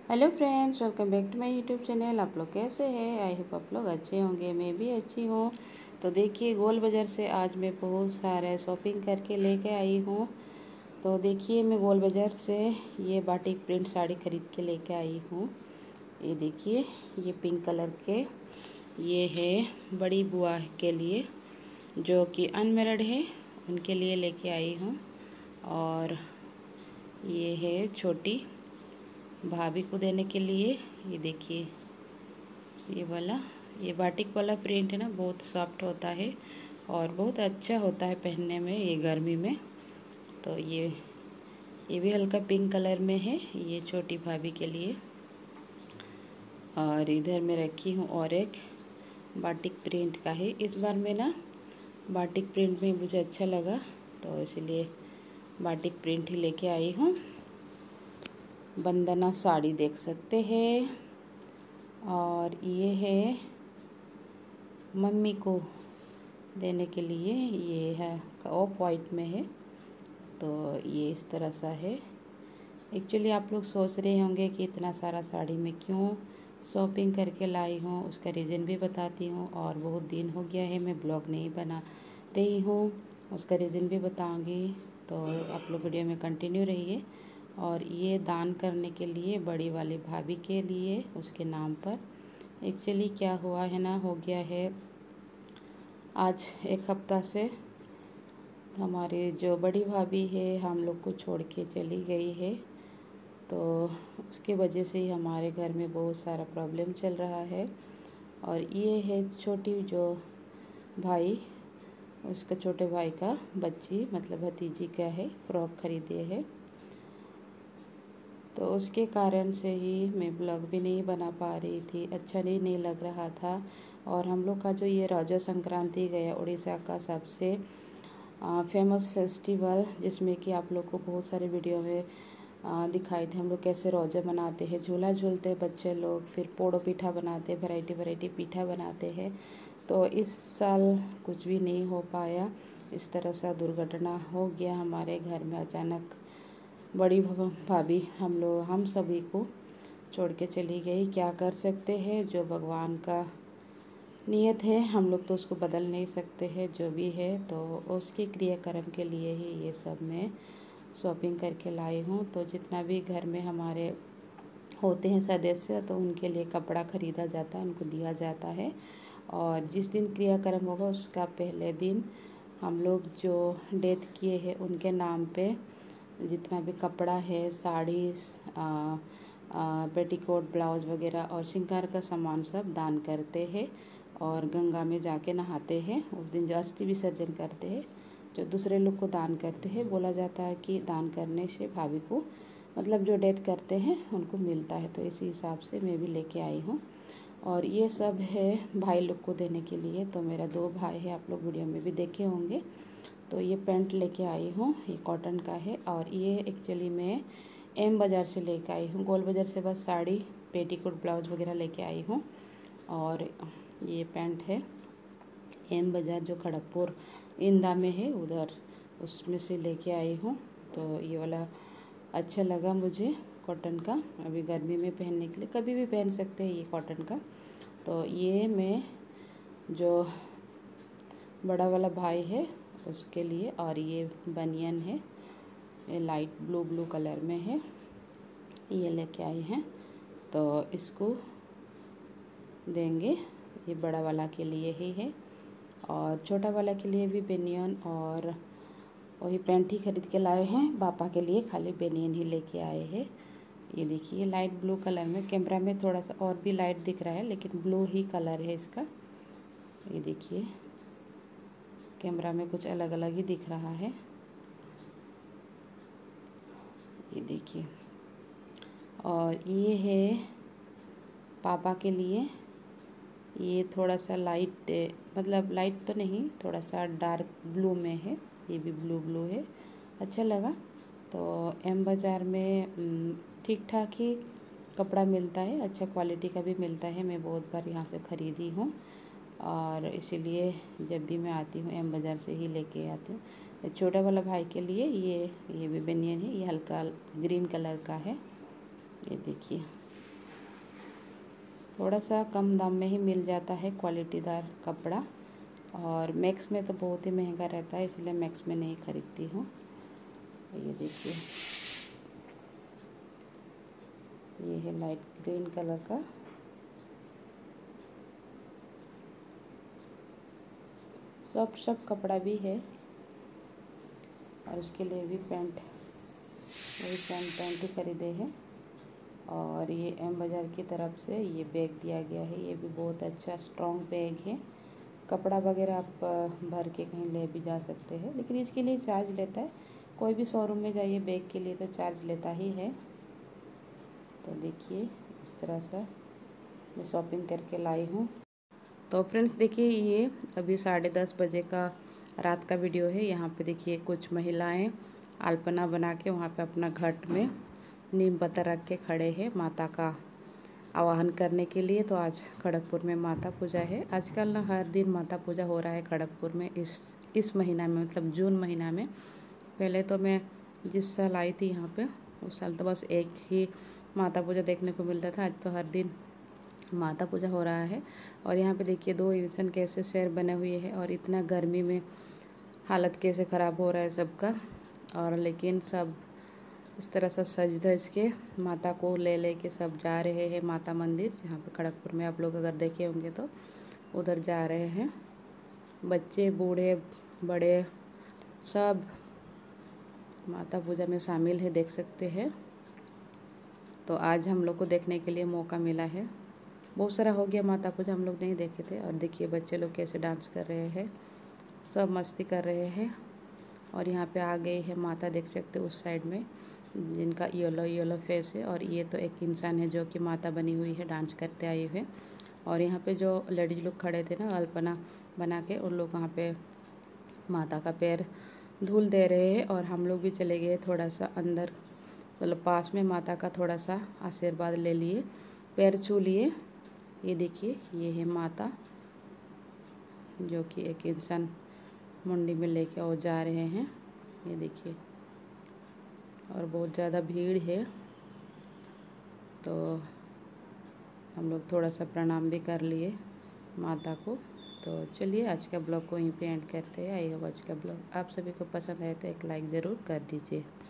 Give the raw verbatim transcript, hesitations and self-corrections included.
Hello friends, welcome back to my YouTube channel. आप लोग कैसे हैं? आई होप आप लोग अच्छे होंगे। मैं भी अच्छी हूँ। तो देखिए, गोल बाज़ार से आज मैं बहुत सारे शॉपिंग करके लेके आई हूँ। तो देखिए, मैं गोल बाज़ार से ये बाटिक प्रिंट साड़ी ख़रीद के लेके आई हूँ। ये देखिए, ये पिंक कलर के, ये है बड़ी बुआ के लिए जो कि अनमेरिड है, उनके लिए लेके आई हूँ। और ये है छोटी भाभी को देने के लिए। ये देखिए, ये वाला ये बाटिक वाला प्रिंट है ना, बहुत सॉफ्ट होता है और बहुत अच्छा होता है पहनने में ये गर्मी में। तो ये ये भी हल्का पिंक कलर में है, ये छोटी भाभी के लिए। और इधर मैं रखी हूँ और एक बाटिक प्रिंट का है। इस बार मैं ना बाटिक प्रिंट में मुझे अच्छा लगा, तो इसलिए बाटिक प्रिंट ही लेके आई हूँ। बंदना साड़ी देख सकते हैं। और ये है मम्मी को देने के लिए, ये है ऑफ वाइट में है। तो ये इस तरह सा है। एक्चुअली आप लोग सोच रहे होंगे कि इतना सारा साड़ी में क्यों शॉपिंग करके लाई हूँ, उसका रीज़न भी बताती हूँ। और बहुत दिन हो गया है मैं ब्लॉग नहीं बना रही हूँ, उसका रीज़न भी बताऊँगी। तो आप लोग वीडियो में कंटिन्यू रहिए। और ये दान करने के लिए बड़ी वाली भाभी के लिए, उसके नाम पर। एक्चुअली क्या हुआ है ना, हो गया है आज एक हफ्ता से हमारी जो बड़ी भाभी है हम लोग को छोड़ के चली गई है। तो उसके वजह से ही हमारे घर में बहुत सारा प्रॉब्लम चल रहा है। और ये है छोटी जो भाई, उसका छोटे भाई का बच्ची मतलब भतीजी का है, फ्रॉक खरीदे है। तो उसके कारण से ही मैं ब्लॉग भी नहीं बना पा रही थी, अच्छा नहीं नहीं लग रहा था। और हम लोग का जो ये रोजा संक्रांति गया, उड़ीसा का सबसे फेमस फेस्टिवल, जिसमें कि आप लोग को बहुत सारे वीडियो में आ, दिखाए थे हम लोग कैसे रोजा मनाते हैं, झूला झूलते बच्चे लोग, फिर पोड़ो पीठा बनाते, वैरायटी वैरायटी पीठा बनाते हैं। तो इस साल कुछ भी नहीं हो पाया। इस तरह सा दुर्घटना हो गया हमारे घर में अचानक। बड़ी भाभी हम लोग हम सभी को छोड़ के चली गई। क्या कर सकते हैं, जो भगवान का नियत है हम लोग तो उसको बदल नहीं सकते हैं। जो भी है तो उसके क्रियाक्रम के लिए ही ये सब मैं शॉपिंग करके लाई हूँ। तो जितना भी घर में हमारे होते हैं सदस्य, तो उनके लिए कपड़ा ख़रीदा जाता है, उनको दिया जाता है। और जिस दिन क्रियाक्रम होगा उसका पहले दिन हम लोग जो डेथ किए हैं उनके नाम पे जितना भी कपड़ा है, साड़ी, पेटीकोट, ब्लाउज़ वगैरह और श्रृंगार का सामान सब दान करते हैं। और गंगा में जाके नहाते हैं। उस दिन जो अस्थि विसर्जन करते हैं, जो दूसरे लोग को दान करते हैं, बोला जाता है कि दान करने से भाभी को मतलब जो डेथ करते हैं उनको मिलता है। तो इसी हिसाब से मैं भी लेके आई हूँ। और ये सब है भाई लोग को देने के लिए। तो मेरा दो भाई है, आप लोग वीडियो में भी देखे होंगे। तो ये पैंट लेके आई हूँ, ये कॉटन का है। और ये एक्चुअली मैं एम बाज़ार से लेके आई हूँ, गोल बाज़ार से बस साड़ी, पेटीकोट, ब्लाउज वगैरह लेके आई हूँ। और ये पैंट है एम बाज़ार जो खड़गपुर इंदा में है, उधर उसमें से लेके आई हूँ। तो ये वाला अच्छा लगा मुझे, कॉटन का। अभी गर्मी में पहनने के लिए कभी भी पहन सकते हैं ये कॉटन का। तो ये मैं जो बड़ा वाला भाई है उसके लिए। और ये बनियन है, ये लाइट ब्लू ब्लू कलर में है, ये लेके आई हैं। तो इसको देंगे, ये बड़ा वाला के लिए ही है। और छोटा वाला के लिए भी बेनियन और वही पैंट ही खरीद के लाए हैं। पापा के लिए खाली बेनियन ही लेके आए हैं। ये देखिए, लाइट ब्लू कलर में, कैमरा में थोड़ा सा और भी लाइट दिख रहा है लेकिन ब्लू ही कलर है इसका। ये देखिए, कैमरा में कुछ अलग अलग ही दिख रहा है। ये देखिए, और ये है पापा के लिए। ये थोड़ा सा लाइट, मतलब लाइट तो नहीं, थोड़ा सा डार्क ब्लू में है। ये भी ब्लू ब्लू है, अच्छा लगा। तो एम बाज़ार में ठीक ठाक ही कपड़ा मिलता है, अच्छा क्वालिटी का भी मिलता है। मैं बहुत बार यहाँ से ख़रीदी हूँ और इसीलिए जब भी मैं आती हूँ एम बाज़ार से ही लेके आती हूँ। छोटा वाला भाई के लिए ये ये भी बनियन है, ये हल्का ग्रीन कलर का है। ये देखिए, थोड़ा सा कम दाम में ही मिल जाता है क्वालिटीदार कपड़ा। और मैक्स में तो बहुत ही महंगा रहता है, इसलिए मैक्स में नहीं खरीदती हूँ। ये देखिए, ये है लाइट ग्रीन कलर का। सॉफ्ट सॉफ्ट कपड़ा भी है, और उसके लिए भी पैंट, वही पैंट पैंट ही खरीदे हैं। और ये एम बाज़ार की तरफ से ये बैग दिया गया है, ये भी बहुत अच्छा स्ट्रॉन्ग बैग है। कपड़ा वगैरह आप भर के कहीं ले भी जा सकते हैं, लेकिन इसके लिए चार्ज लेता है। कोई भी शोरूम में जाइए बैग के लिए तो चार्ज लेता ही है। तो देखिए, इस तरह से मैं शॉपिंग करके लाई हूँ। तो फ्रेंड्स देखिए, ये अभी साढ़े दस बजे का रात का वीडियो है। यहाँ पे देखिए कुछ महिलाएं अल्पना बना के वहाँ पे अपना घट में नीम पत्ता रख के खड़े हैं माता का आवाहन करने के लिए। तो आज खड़गपुर में माता पूजा है। आजकल ना हर दिन माता पूजा हो रहा है खड़गपुर में, इस इस महीना में, मतलब जून महीना में। पहले तो मैं जिस साल आई थी यहाँ पे, उस साल तो बस एक ही माता पूजा देखने को मिलता था। आज तो हर दिन माता पूजा हो रहा है। और यहाँ पे देखिए दो इंसान कैसे शेर बने हुए हैं, और इतना गर्मी में हालत कैसे ख़राब हो रहा है सबका। और लेकिन सब इस तरह से सज धज के माता को ले ले के सब जा रहे हैं माता मंदिर, जहाँ पे खड़गपुर में आप लोग अगर देखे होंगे तो उधर जा रहे हैं। बच्चे बूढ़े बड़े सब माता पूजा में शामिल है, देख सकते हैं। तो आज हम लोग को देखने के लिए मौका मिला है। बहुत सारा हो गया माता पूजा, हम लोग नहीं देखे थे। और देखिए बच्चे लोग कैसे डांस कर रहे हैं, सब मस्ती कर रहे हैं। और यहाँ पे आ गई है माता, देख सकते हो उस साइड में, जिनका येलो येलो फेस है। और ये तो एक इंसान है जो कि माता बनी हुई है, डांस करते आए हुए। और यहाँ पे जो लेडीज लोग खड़े थे ना अल्पना बना के, उन लोग वहाँ पे माता का पैर धूल दे रहे हैं। और हम लोग भी चले गए थोड़ा सा अंदर, मतलब पास में, माता का थोड़ा सा आशीर्वाद ले लिए, पैर छू लिए। ये देखिए, ये है माता जो कि एक इंसान मुंडी में लेके और जा रहे हैं, ये देखिए। और बहुत ज़्यादा भीड़ है, तो हम लोग थोड़ा सा प्रणाम भी कर लिए माता को। तो चलिए आज का ब्लॉग को यहीं पे एंड करते हैं। आई होप आज का ब्लॉग आप सभी को पसंद आए तो एक लाइक ज़रूर कर दीजिए।